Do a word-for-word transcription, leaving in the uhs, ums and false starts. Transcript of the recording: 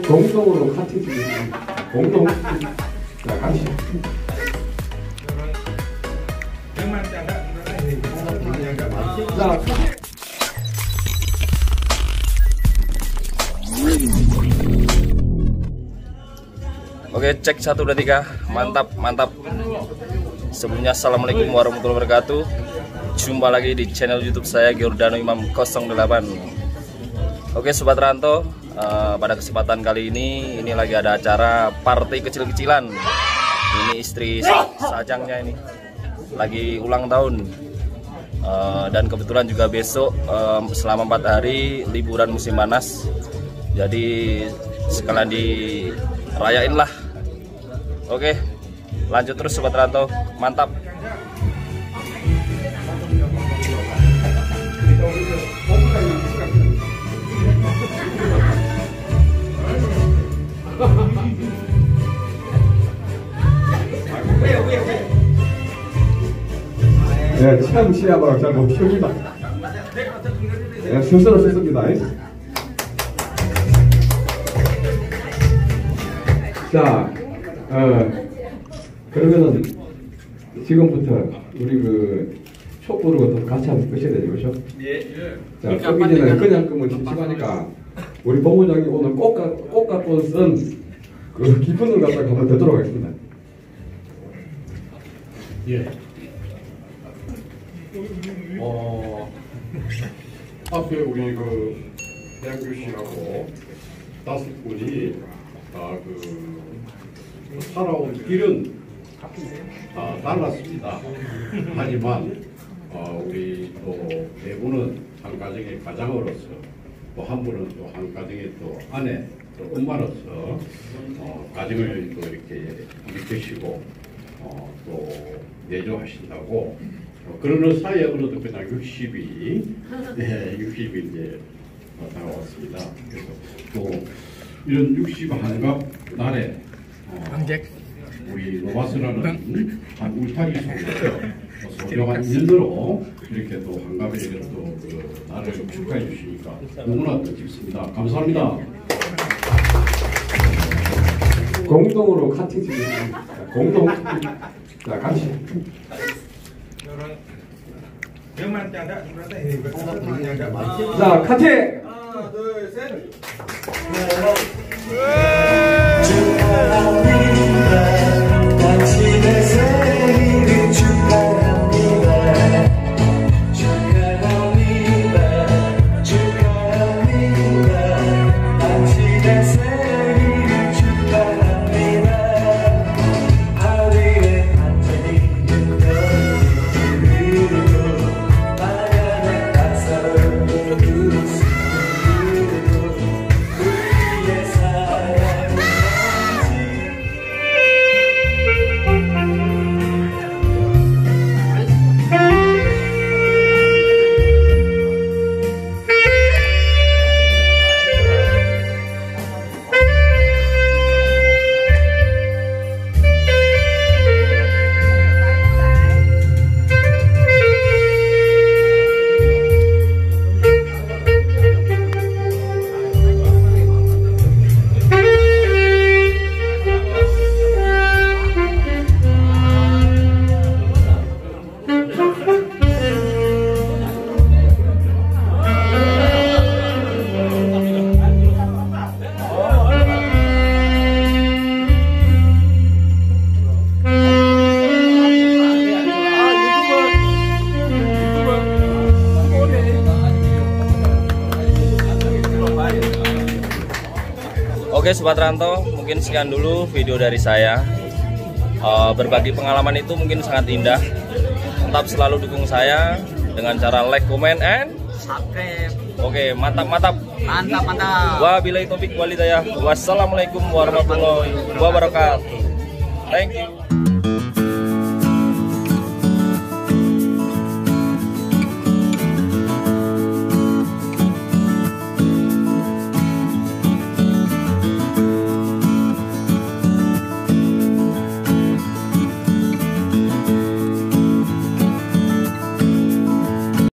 공동으로 같이 찍겠습니다. 공동. 자, 같이. 자, oke, cek satu dua tiga, mantap mantap. Sebelumnya assalamualaikum warahmatullahi wabarakatuh. Jumpa lagi di channel YouTube saya Giordano Imam nol delapan. Oke Sobat Rantau, uh, pada kesempatan kali ini ini lagi ada acara party kecil-kecilan. Ini istri Sajangnya ini lagi ulang tahun, uh, dan kebetulan juga besok um, selama empat hari liburan musim panas. Jadi sekalian dirayain lah. Oke, lanjut terus Sobat Rantau, mantap. 네, 참 시야바로 잘 못 키웁니다. 네, 순서로 썼습니다. 자, 어, 그러면은 지금부터 우리 그 촛불을 같이 한번 끄셔야 되죠, 그렇죠? 예. 자, 끄기 전에 그냥 끄면 심심하니까 우리 본부장님 오늘 꼭, 꼭 갖고 쓴 그 기쁜을 갖다가 한번 듣도록 하겠습니다. 예. 어, 앞에 우리 그 양규 씨하고 다섯 분이 아, 그 살아온 길은 아, 달랐습니다. 하지만 어, 우리 또 네 분은 한 가정의 가장으로서, 또 한 분은 또 한 가정의 또 아내, 또 엄마로서 어, 가정을 또 이렇게 이끄시고 어, 또 내조하신다고. 어, 그러는 사이에 어느덧 그냥 육십이, 네, 육십이 이제 다가왔습니다. 그래서 또 이런 육십 한갑 날에 어, 우리 노바스라는 한 울타리 속에서 소중한 인연으로 이렇게 또 한갑에 또 그 날을 축하해 주시니까 너무나 뜻깊습니다. 감사합니다. 공동으로 같이 찍겠습니다. 공동. 자, 같이. 자, 카트! 하나, 둘, 셋! 축하합니다. 당신의 생일을 축하합니다. 축하합니다. 축하합니다. 당신의 생일을 축하합니다. 하루에 완전히 Oke Sobat Rantau, mungkin sekian dulu video dari saya. uh, Berbagi pengalaman itu mungkin sangat indah. Tetap selalu dukung saya dengan cara like, comment, and subscribe. Oke, mantap mantap. Mantap mantap. Wabillahi taufik walhidayah. Wassalamualaikum warahmatullahi wabarakatuh. Thank you.